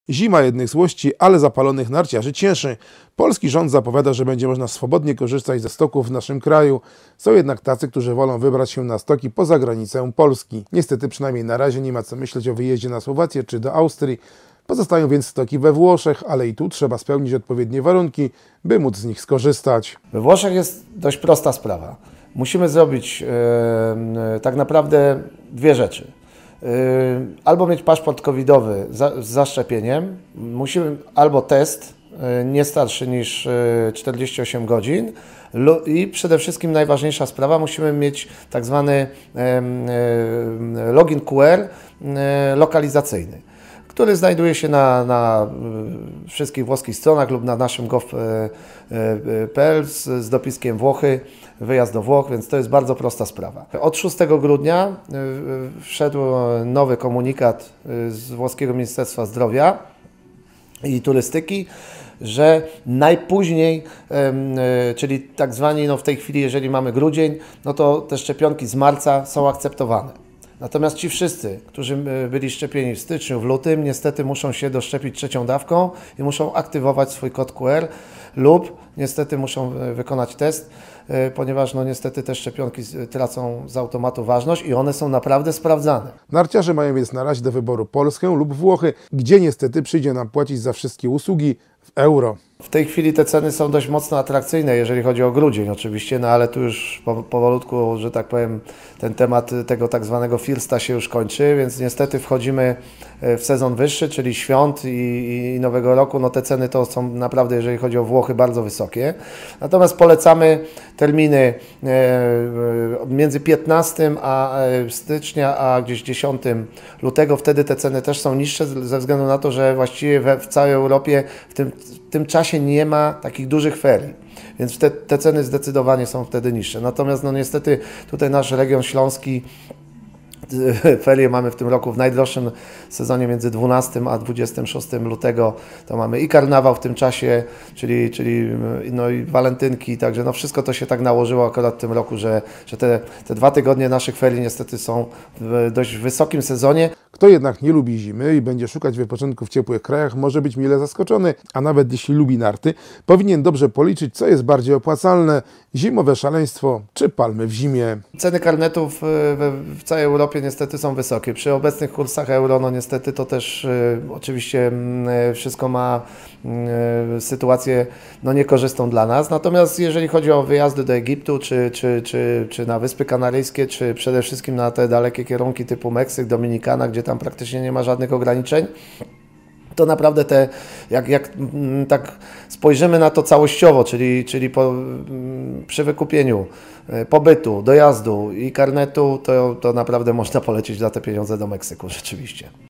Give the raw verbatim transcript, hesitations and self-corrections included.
Zima jednych złości, ale zapalonych narciarzy cieszy. Polski rząd zapowiada, że będzie można swobodnie korzystać ze stoków w naszym kraju. Są jednak tacy, którzy wolą wybrać się na stoki poza granicę Polski. Niestety przynajmniej na razie nie ma co myśleć o wyjeździe na Słowację czy do Austrii. Pozostają więc stoki we Włoszech, ale i tu trzeba spełnić odpowiednie warunki, by móc z nich skorzystać. We Włoszech jest dość prosta sprawa. Musimy zrobić e, tak naprawdę dwie rzeczy. Albo mieć paszport covidowy z zaszczepieniem, musimy albo test nie starszy niż czterdzieści osiem godzin i przede wszystkim najważniejsza sprawa, musimy mieć tak zwany login Q R lokalizacyjny, który znajduje się na, na wszystkich włoskich stronach lub na naszym gov kropka p l z, z dopiskiem Włochy, wyjazd do Włoch, więc to jest bardzo prosta sprawa. Od szóstego grudnia wszedł nowy komunikat z włoskiego Ministerstwa Zdrowia i Turystyki, że najpóźniej, czyli tak zwani, no w tej chwili, jeżeli mamy grudzień, no to te szczepionki z marca są akceptowane. Natomiast ci wszyscy, którzy byli szczepieni w styczniu, w lutym, niestety muszą się doszczepić trzecią dawką i muszą aktywować swój kod Q R lub niestety muszą wykonać test, ponieważ no niestety te szczepionki tracą z automatu ważność i one są naprawdę sprawdzane. Narciarze mają więc na razie do wyboru Polskę lub Włochy, gdzie niestety przyjdzie nam płacić za wszystkie usługi w euro. W tej chwili te ceny są dość mocno atrakcyjne, jeżeli chodzi o grudzień oczywiście, no ale tu już powolutku, że tak powiem, ten temat tego tak zwanego firsta się już kończy, więc niestety wchodzimy w sezon wyższy, czyli świąt i, i Nowego Roku. No te ceny to są naprawdę, jeżeli chodzi o Włochy, bardzo wysokie. Natomiast polecamy terminy między piętnastego stycznia a gdzieś dziesiątego lutego. Wtedy te ceny też są niższe ze względu na to, że właściwie we, w całej Europie w tym, w tym czasie nie ma takich dużych ferii, więc te, te ceny zdecydowanie są wtedy niższe. Natomiast no niestety tutaj nasz region śląski, ferie mamy w tym roku w najdroższym sezonie między dwunastego a dwudziestego szóstego lutego, to mamy i karnawał w tym czasie, czyli, czyli no i walentynki, także no wszystko to się tak nałożyło akurat w tym roku, że, że te, te dwa tygodnie naszych ferii niestety są w dość wysokim sezonie. Kto jednak nie lubi zimy i będzie szukać wypoczynku w ciepłych krajach, może być mile zaskoczony, a nawet jeśli lubi narty, powinien dobrze policzyć, co jest bardziej opłacalne, zimowe szaleństwo czy palmy w zimie. Ceny karnetów w, w całej Europie niestety są wysokie. Przy obecnych kursach euro, no niestety to też y, oczywiście y, wszystko ma y, sytuację no, niekorzystną dla nas. Natomiast jeżeli chodzi o wyjazdy do Egiptu, czy, czy, czy, czy na Wyspy Kanaryjskie, czy przede wszystkim na te dalekie kierunki typu Meksyk, Dominikana, gdzie tam praktycznie nie ma żadnych ograniczeń, to naprawdę te, jak, jak tak spojrzymy na to całościowo, czyli, czyli po, przy wykupieniu pobytu, dojazdu i karnetu, to, to naprawdę można polecieć za te pieniądze do Meksyku rzeczywiście.